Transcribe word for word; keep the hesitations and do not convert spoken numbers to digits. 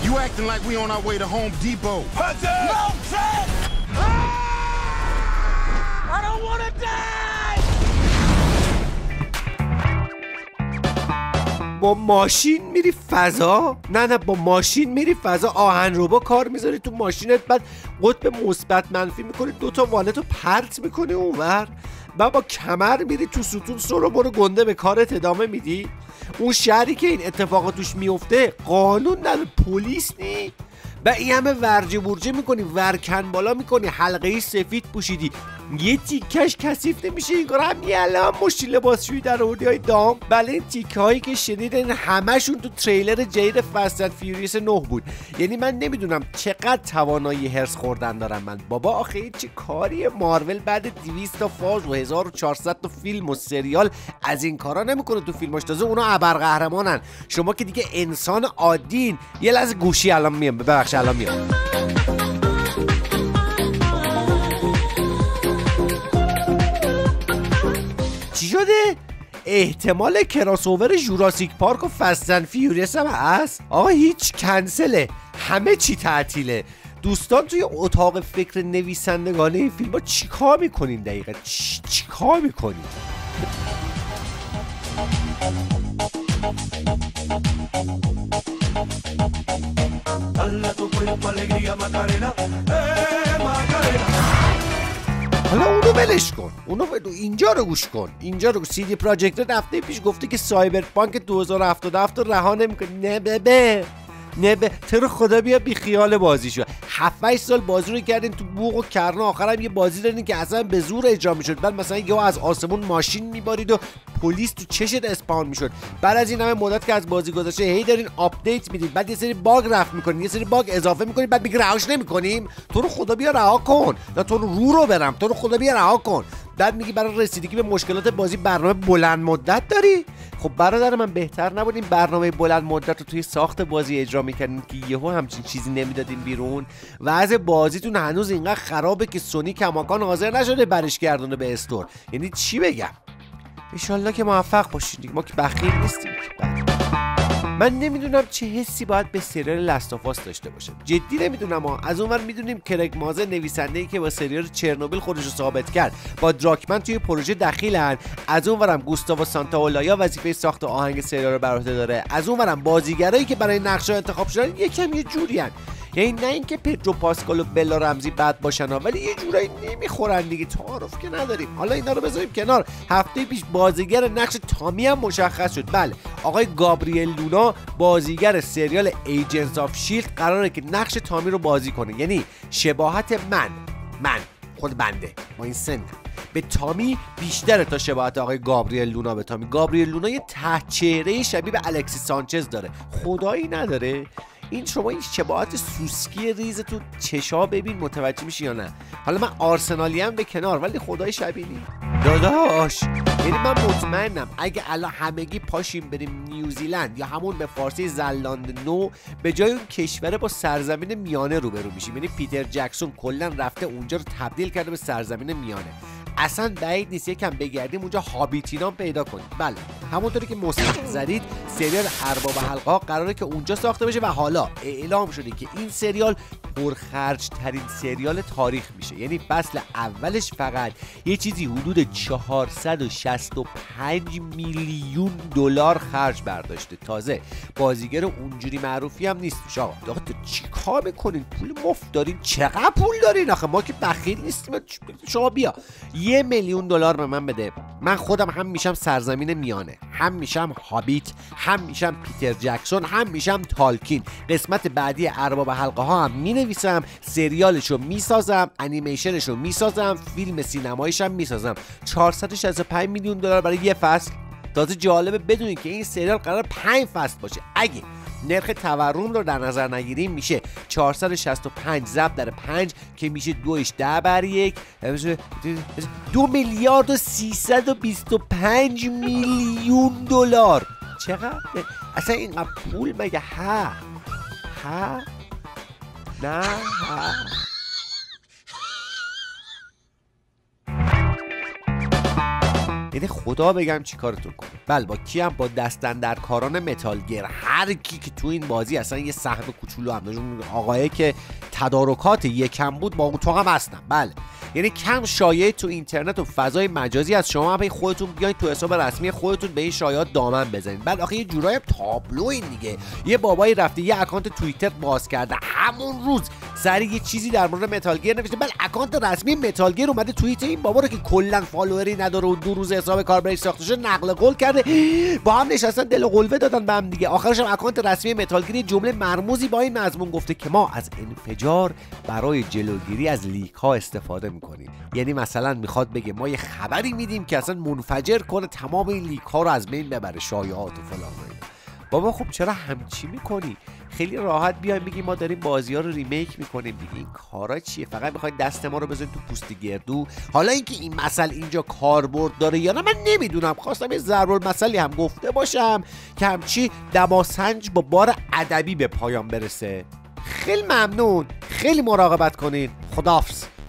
You acting like we on our way to Home Depot. Punch it! No, Ted! Ah! I don't want to die! با ماشین میری فضا؟ نه نه با ماشین میری فضا، آهنربا کار میذاری تو ماشینت، بعد قطب مثبت منفی میکنی، دوتا والتو پرت میکنی اونور، بعد با کمر میری تو ستون سرو برو گنده به کارت ادامه میدی. اون شهری که این اتفاقات توش میفته قانون نداره، پلیس نی، و این همه ورجه ورجه میکنی، ورکن بالا میکنی، حلقه سفید پوشیدی، یه تیکش کثیف نمیشه. این کار همین الان مشتی لباسشویی در آوردی های دام. بله این تیکه هایی که شنیدن همشون تو تریلر جدید فست اند فیوریوس نه بود. یعنی من نمیدونم چقدر توانایی هرس خوردن دارم من. بابا آخه این چه کاریه؟ مارول بعد دویست تا فاز و هزار و چهارصد تا فیلم و سریال از این کارا نمیکنه تو فیلماش، تازه اونا ابرقهرمانن، شما که دیگه انسان عادین. یه لحظه گوشی الان میام، ببخشید الان میام. چی شده؟ احتمال کراسوور جوراسیک پارک و فست اند فیوریوس هم هست؟ آقا هیچ، کنسله، همه چی تعطیله. دوستان توی اتاق فکر نویسندگان این فیلم ها چی کار میکنین دقیقا؟ چی, چی کار میکنین؟ حالا اونو ولش کن، اونو اینجا رو گوش کن، اینجا رو. سی دی پراجکت هفته پیش گفته که سایبرپانک دو هزار و هفتاد و هفت رو رها نمی‌کنه. نه ببه نه به تو رو خدا بیا بی خیال بازی شو. هفت هشت سال بازی رو کردین تو بوق و کرنا، آخرام یه بازی دارین که اصلا به زور اجرا میشد، بعد مثلا یهو از آسمون ماشین میبارید و پلیس تو چشت اسپان میشد. بعد از این همه مدت که از بازی گذشته هی دارین آپدیت میدید، بعد یه سری باگ رفت میکنین، یه سری باگ اضافه میکنید، بعد میگی رهاش نمیکنیم. تو رو خدا بیا رها کن، نه تو رو رو رو برم، تو رو خدا بیا رها کن. بعد میگی برای رسیدگی به مشکلات بازی برنامه بلند مدت داری. خب برادر من بهتر نبود این برنامه بلند مدت رو توی ساخت بازی اجرا میکنین که یهو همچین چیزی نمیدادین بیرون؟ وضع بازیتون هنوز اینقدر خرابه که سونی کماکان حاضر نشده برش گردونه به استور. یعنی چی بگم؟ انشالله که موفق باشین دیگه، ما که بخیل نیستیم. من نمیدونم چه حسی باید به سریال لاست آف آس داشته باشه، جدی نمیدونم ها. از اونور میدونیم کرگ مازر نویسنده‌ای که با سریال چرنوبیل خودش رو ثابت کرد با دراکمن توی پروژه دخیلن، از اونورم گوستاو سانتاولایا وظیفه ساخت آهنگ سریال رو بر عهده داره، از اونورم بازیگرایی که برای نقشا انتخاب شدن یکم یه جورین. یعنی نه اینکه پدرو پاسکال و بلا رمزی بد باشن ولی یه جورایی نمیخورن دیگه، تعارف که نداریم. حالا اینا رو بذاریم کنار. هفته پیش بازیگر نقش تامی هم مشخص شد. بله آقای گابریل لونا بازیگر سریال ایجنتس آف شیلد قراره که نقش تامی رو بازی کنه. یعنی شباهت من من خود بنده با این سن به تامی بیشتره تا شباهت آقای گابریل لونا به تامی. گابریل لونا یه ته چهره شبیه به الکسی سانچز داره، خدایی نداره. این شما این شباهت سوسکی ریز تو چشا ببین متوجه میشی یا نه؟ حالا من آرسنالی هم به کنار ولی خدای شبیه نی داداش. یعنی من مطمئنم اگه الان همگی پاشیم بریم نیوزیلند یا همون به فارسی زلاند نو، به جای اون کشور با سرزمین میانه روبرو میشیم. یعنی پیتر جکسون کلا رفته اونجا رو تبدیل کرده به سرزمین میانه. اصلا بعید نیست یکم بگردیم اونجا هابیتینام پیدا کنیم. بله همونطوری که مستحق زدید سریال ارباب حلقه ها قراره که اونجا ساخته بشه و حالا اعلام شده که این سریال پرخرج ترین سریال تاریخ میشه. یعنی فصل اولش فقط یه چیزی حدود چهارصد و شصت و پنج میلیون دلار خرج برداشته. تازه بازیگر اونجوری معروفی هم نیست. آقا آقا چیکار میکنین؟ پول مفت دارین؟ چقدر پول دارین؟ آخه ما که بخیل نیستیم. شما بیا یه میلیون دلار به من بده، من خودم هم میشم سرزمین میانه، هم میشم هابیت، هم میشم پیتر جکسون، هم میشم تالکین. قسمت بعدی ارباب حلقه ها هم مینویسم، سریالشو میسازم، انیمیشنشو میسازم، فیلم سینماییش هم میسازم. چهارصد و شصت و پنج میلیون دلار برای یه فصل. تازه جالبه بدونید که این سریال قرار پنج فصل باشه. اگه نرخ تورم رو در نظر نگیریم میشه چهارصد و شصت و پنج ضرب در پنج که میشه دوش ده بر یک، دو میلیارد و سیصد و بیست و پنج میلیون دلار. چقدر؟ اصلا اینقدر پول مگه؟ ها ها نه ها. یعنی خدا بگم چی کارتون کنه. بله با کی هم؟ با دست‌اندرکاران متال گیر. هر کی که تو این بازی اصلا یه سهم کوچولو هم داشت، آقایی که تدارکات یکم بود با اتاق هم هستن. بله یعنی کم شایعه تو اینترنت و فضای مجازی از شما هم خودتون بیاین تو حساب رسمی خودتون به این شایعات دامن بزنید. بعد آخه یه جورایی تابلو این دیگه، یه بابایی رفته یه اکانت توییتر باز کرده، همون روز سری یه چیزی در مورد متال گیر نوشته، بعد اکانت رسمی متال گیر اومده توییت این بابا رو که کلا فالووری نداره و دو روز حساب کاربرش ساخته شده نقل قول کرده، با هم نشستن دل و قلوه دادن به هم دیگه. آخرش هم اکانت رسمی متال گیر جمله مرموزی با این مضمون گفته که ما از انفجار برای جلوگیری از لیک ها استفاده میکنیم. یعنی مثلا میخواد بگه ما یه خبری میدیم که اصلا منفجر کنه تمام این لیک ها رو از بین ببره، شایعات و فلان. بابا خب چرا همچی میکنی؟ خیلی راحت بیایم بگیم ما داریم بازی ها رو ریمیک میکنیم دیگه. این کارا چیه؟ فقط میخواید دست ما رو بزنید تو پوست گردو؟ حالا اینکه این مسئله اینجا کاربرد داره یا نه من نمیدونم، خواستم یه ضرب المثلی هم گفته باشم که همچی دماسنج با بار ادبی به پایان برسه. خیلی ممنون، خیلی مراقبت کنید. خداحافظ.